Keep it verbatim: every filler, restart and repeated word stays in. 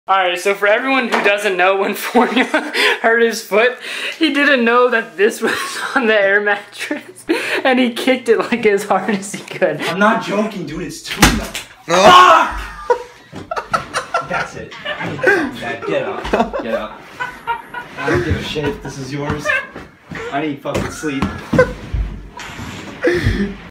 Alright, so for everyone who doesn't know, when Formula hurt his foot, he didn't know that this was on the air mattress, and he kicked it like as hard as he could. I'm not joking, dude, it's too much. Fuck! That's it. Dad, get up. Get up. I don't give a shit if this is yours. I need fucking sleep.